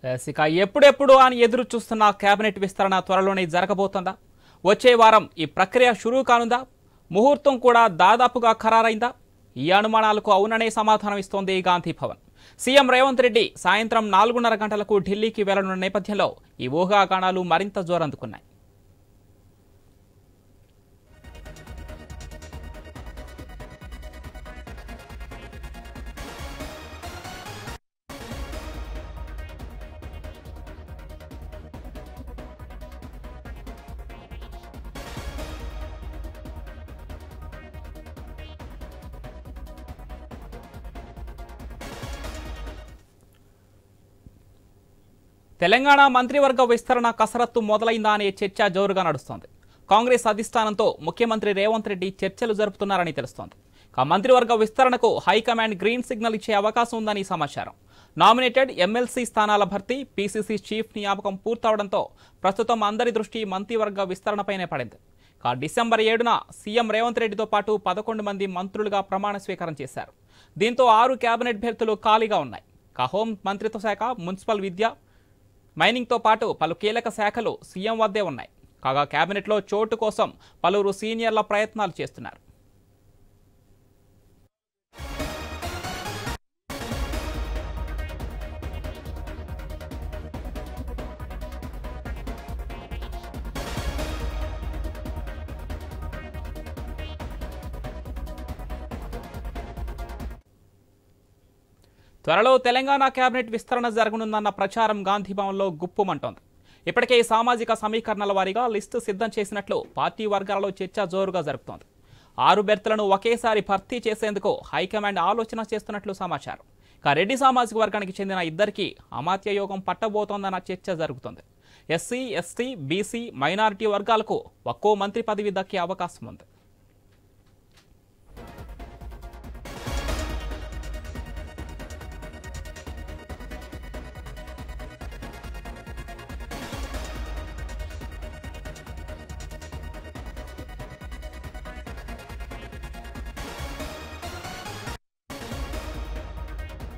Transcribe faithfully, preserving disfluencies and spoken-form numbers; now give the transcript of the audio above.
ఇక ఎప్పుడెప్పుడు అని ఎదురు చూస్తున్న కేబినెట్ విస్తరణ త్వరలోనే జరగబోతోందా? వచ్చే వారం ఈ ప్రక్రియ షురూ కానుందా? ముహూర్తం కూడా దాదాపుగా ఖరారైందా? ఈ అనుమానాలకు అవుననే సమాధానం ఇస్తోంది గాంధీ భవన్. సీఎం రేవంత్ రెడ్డి సాయంత్రం నాలుగున్నర గంటలకు ఢిల్లీకి వెళ్లనున్న నేపథ్యంలో ఈ ఊహాగానాలు మరింత జోరందుకున్నాయి. తెలంగాణ మంత్రివర్గ విస్తరణ కసరత్తు మొదలైందా అనే చర్చ జోరుగా నడుస్తోంది. కాంగ్రెస్ అధిష్టానంతో ముఖ్యమంత్రి రేవంత్ రెడ్డి చర్చలు జరుపుతున్నారని తెలుస్తోంది. మంత్రివర్గ విస్తరణకు హైకమాండ్ గ్రీన్ సిగ్నల్ ఇచ్చే అవకాశం ఉందని సమాచారం. నామినేటెడ్ ఎమ్మెల్సీ స్థానాల భర్తీ, పీసీసీ చీఫ్ నియామకం పూర్తవడంతో ప్రస్తుతం అందరి దృష్టి మంత్రివర్గ విస్తరణపైనే పడింది. డిసెంబర్ ఏడున సీఎం రేవంత్ రెడ్డితో పాటు పదకొండు మంది మంత్రులుగా ప్రమాణ స్వీకారం చేశారు. దీంతో ఆరు కేబినెట్ భర్తీలు ఖాళీగా ఉన్నాయి. హోం మంత్రిత్వ శాఖ, మున్సిపల్, విద్య, మైనింగ్తో పాటు పలు కీలక శాఖలు సీఎం వద్దే ఉన్నాయి. కాగా కేబినెట్లో చోటు కోసం పలువురు సీనియర్ల ప్రయత్నాలు చేస్తున్నారు. త్వరలో తెలంగాణ కేబినెట్ విస్తరణ జరగనుందన్న ప్రచారం గాంధీ భవన్లో గుప్పుమంటోంది. ఇప్పటికే సామాజిక సమీకరణల వారీగా లిస్టు సిద్ధం చేసినట్లు పార్టీ వర్గాలలో చర్చ జోరుగా జరుగుతోంది. ఆరు బెర్తులను ఒకేసారి భర్తీ చేసేందుకు హైకమాండ్ ఆలోచన చేస్తున్నట్లు సమాచారం. రెడ్డి సామాజిక వర్గానికి చెందిన ఇద్దరికి అమాత్య యోగం పట్టబోతోందన్న చర్చ జరుగుతోంది. ఎస్సీ, ఎస్టీ, బీసీ, మైనారిటీ వర్గాలకు ఒక్కో మంత్రి పదవి దక్కే అవకాశం ఉంది.